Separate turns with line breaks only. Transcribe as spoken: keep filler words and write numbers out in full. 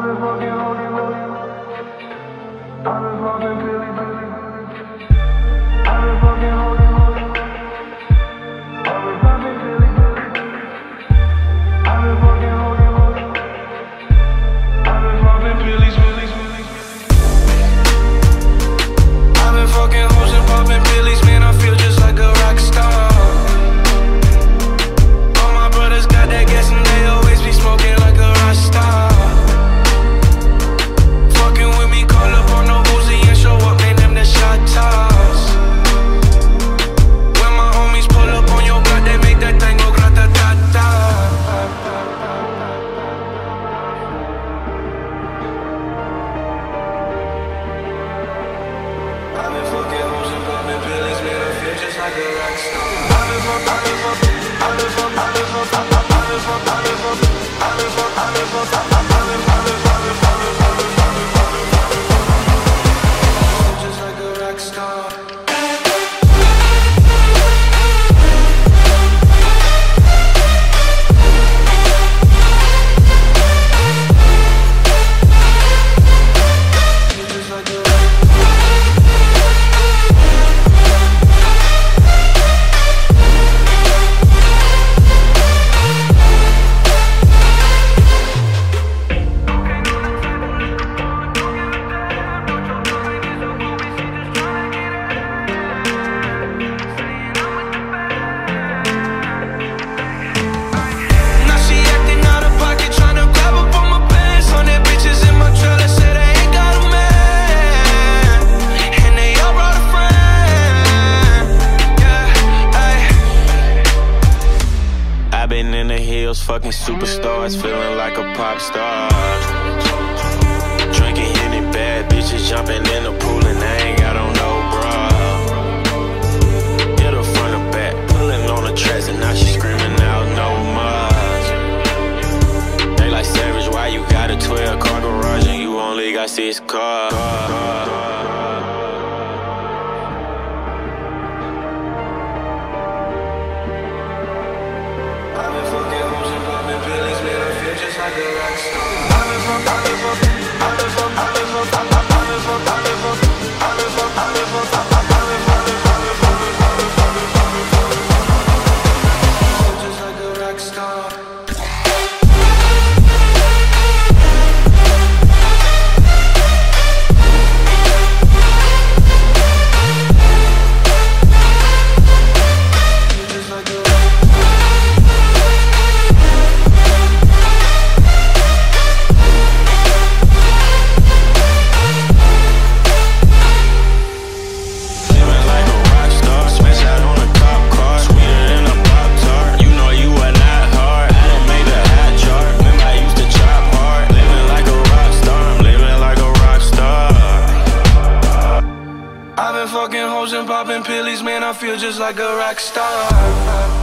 been fucking holy, holy. I've been fucking Billy, Billy. I've been fucking holy, holy. I've been fucking Billy, Billy. I've been fucking holy, holy. I've been fucking Billy's, Billy's, Billy's. I've been fucking hoes and popping Billy's, man. I feel just like a rock star. All my brothers got that gas and they always be smoking like a rock star.
Fucking superstars, feeling like a pop star. Drinking Henny, bad bitches jumping in the pool and they ain't got on no bra. Hit her front or back, pulling on the tracks and now she screaming out no more. They like Savage, why you got a twelve car garage and you only got six cars?
Like a rock star. I've been fucking, I've been fucking, I've been fucking, I've been fucking, I've been fucking, I've been fucking, I've been fucking, I've been fucking, I've been fucking, just like a rock star. Fucking hoes and popping pillies, man, I feel just like a rock star.